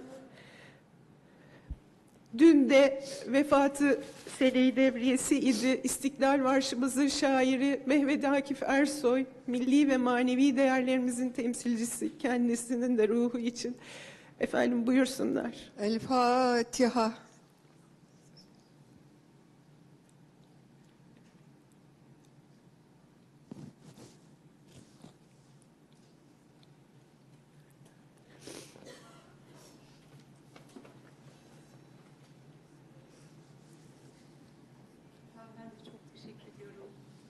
dün de vefatı Sene-i Devriyesi idi. İstiklal Marşımızın şairi Mehmet Akif Ersoy, milli ve manevi değerlerimizin temsilcisi, kendisinin de ruhu için. Efendim buyursunlar. El Fatiha. istiyorum.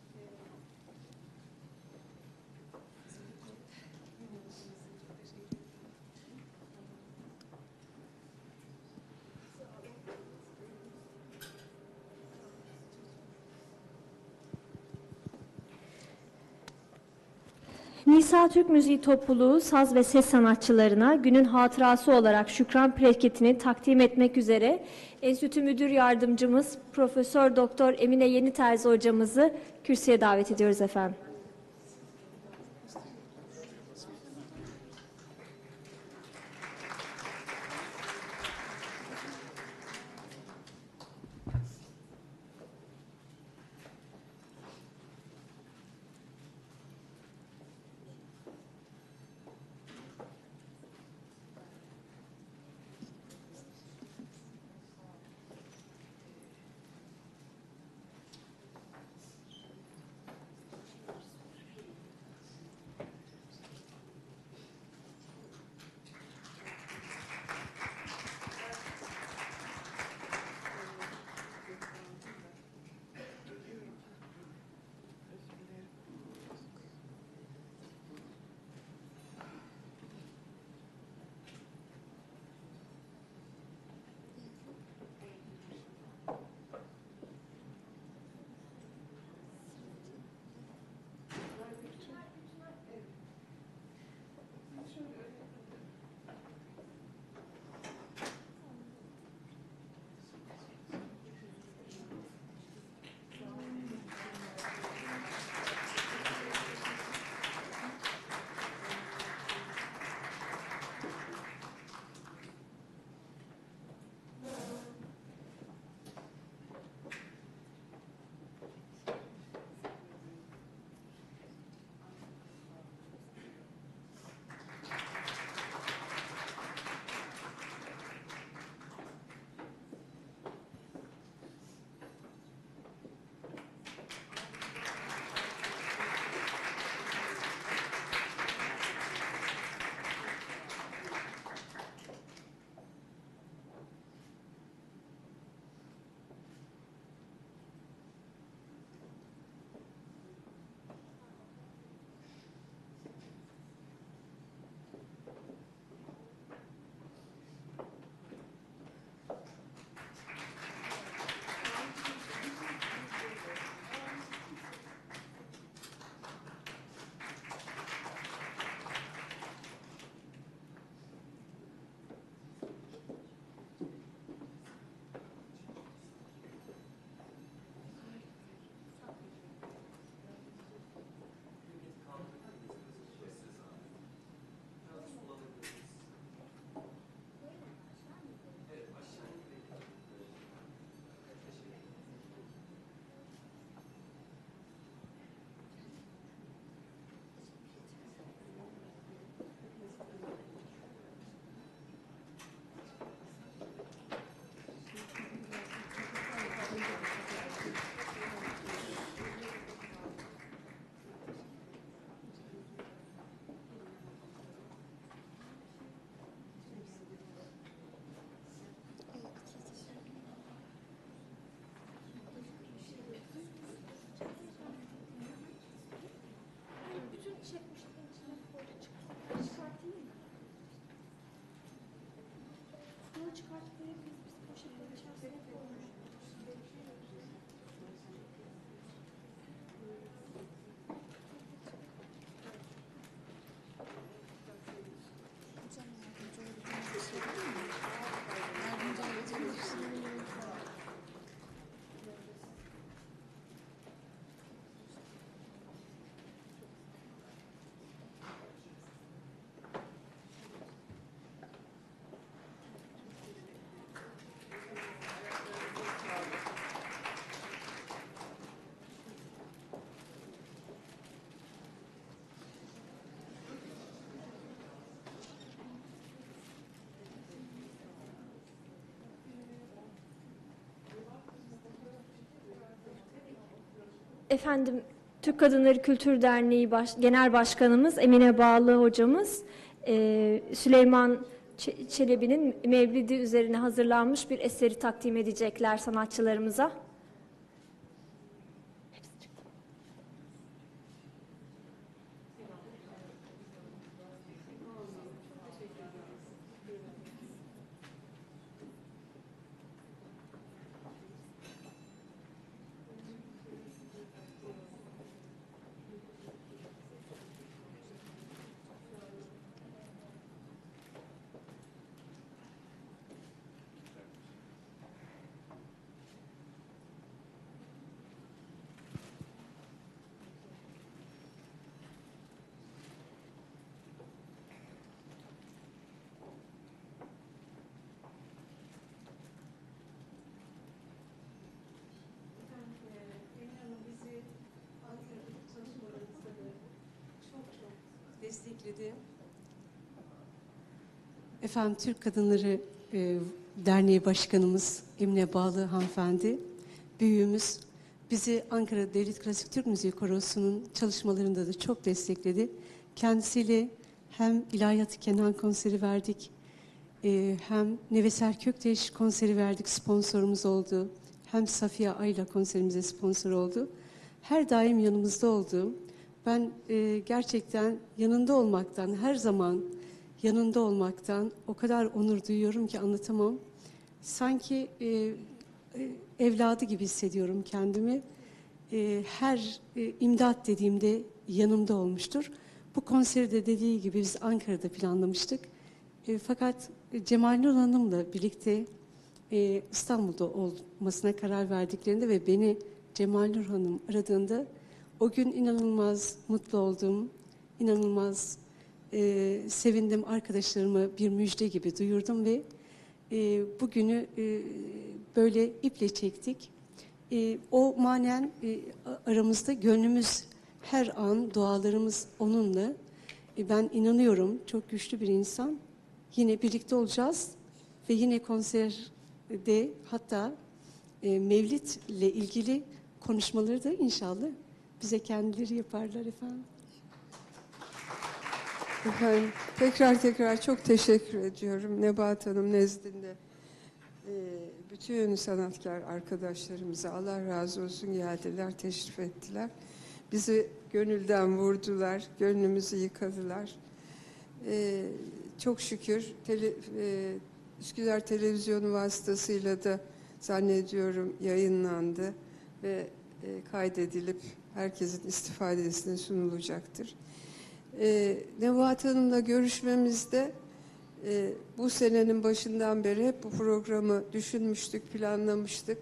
Nisa Türk Müziği Topluluğu saz ve ses sanatçılarına günün hatırası olarak şükran plaketini takdim etmek üzere Enstitü Müdür Yardımcımız Profesör Doktor Emine Yeniterzi hocamızı kürsüye davet ediyoruz efendim. Efendim, Türk Kadınları Kültür Derneği Baş, Genel Başkanımız Emine Bağlı hocamız e, Süleyman Ç- Çelebi'nin Mevlidi üzerine hazırlanmış bir eseri takdim edecekler sanatçılarımıza. Hepsi destekledi. Efendim Türk Kadınları e, Derneği Başkanımız Emine Bağlı hanımefendi, büyüğümüz bizi Ankara Devlet Klasik Türk Müziği Korosu'nun çalışmalarında da çok destekledi. Kendisiyle hem İlahiyat-ı Kenan konseri verdik, e, hem Neveser Kökteş konseri verdik, sponsorumuz oldu. Hem Safiye Ayla konserimize sponsor oldu. Her daim yanımızda oldu. Ben e, gerçekten yanında olmaktan, her zaman yanında olmaktan o kadar onur duyuyorum ki anlatamam. Sanki e, e, evladı gibi hissediyorum kendimi. E, her e, imdat dediğimde yanımda olmuştur. Bu konseri de dediği gibi biz Ankara'da planlamıştık. E, fakat Cemal Nur Hanım'la birlikte e, İstanbul'da olmasına karar verdiklerinde ve beni Cemal Nur Hanım aradığında o gün inanılmaz mutlu oldum, inanılmaz e, sevindim, arkadaşlarıma bir müjde gibi duyurdum ve e, bugünü e, böyle iple çektik. E, o manen e, aramızda gönlümüz her an, dualarımız onunla. E, ben inanıyorum, çok güçlü bir insan. Yine birlikte olacağız ve yine konserde hatta e, Mevlid ile ilgili konuşmaları da inşallah bize kendileri yaparlar efendim. Efendim, tekrar tekrar çok teşekkür ediyorum Nebahat Hanım nezdinde. Ee, bütün sanatkar arkadaşlarımıza Allah razı olsun geldiler, teşrif ettiler. Bizi gönülden vurdular, gönlümüzü yıkadılar. Ee, çok şükür tele, e, Üsküdar Televizyonu vasıtasıyla da zannediyorum yayınlandı ve e, kaydedilip herkesin istifadesine sunulacaktır. Ee, Nebahat Hanım'la görüşmemizde e, bu senenin başından beri hep bu programı düşünmüştük, planlamıştık.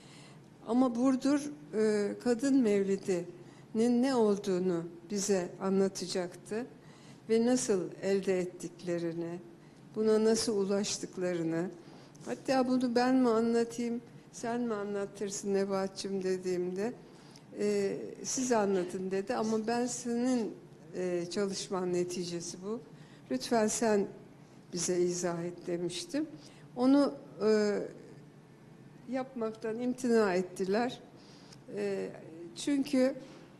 Ama Burdur e, Kadın Mevlidi'nin ne olduğunu bize anlatacaktı ve nasıl elde ettiklerini, buna nasıl ulaştıklarını. Hatta bunu ben mi anlatayım, sen mi anlatırsın Nebahat'cığım dediğimde e, siz anlatın dedi ama ben senin e, çalışman neticesi bu. Lütfen sen bize izah et demiştim. Onu e, yapmaktan imtina ettiler. E, çünkü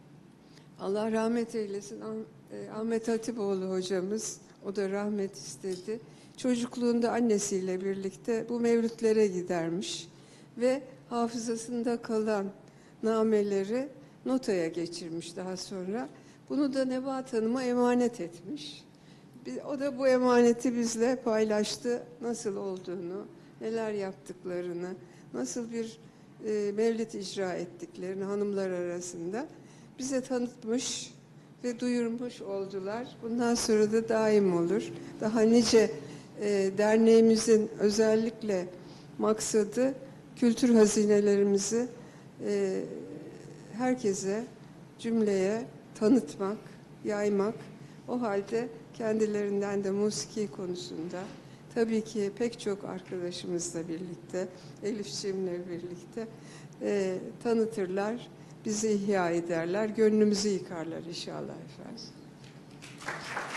Allah rahmet eylesin Ahmet Hatipoğlu hocamız, o da rahmet istedi. Çocukluğunda annesiyle birlikte bu mevlütlere gidermiş ve hafızasında kalan nameleri notaya geçirmiş daha sonra. Bunu da Nebahat Hanım'a emanet etmiş. O da bu emaneti bizle paylaştı. Nasıl olduğunu, neler yaptıklarını, nasıl bir e, mevlid icra ettiklerini hanımlar arasında bize tanıtmış ve duyurmuş oldular. Bundan sonra da daim olur. Daha nice e, derneğimizin özellikle maksadı kültür hazinelerimizi e, herkese, cümleye tanıtmak, yaymak. O halde kendilerinden de musiki konusunda tabii ki pek çok arkadaşımızla birlikte, Elif'ciğimle birlikte e, tanıtırlar, bizi ihya ederler, gönlümüzü yıkarlar inşallah efendim.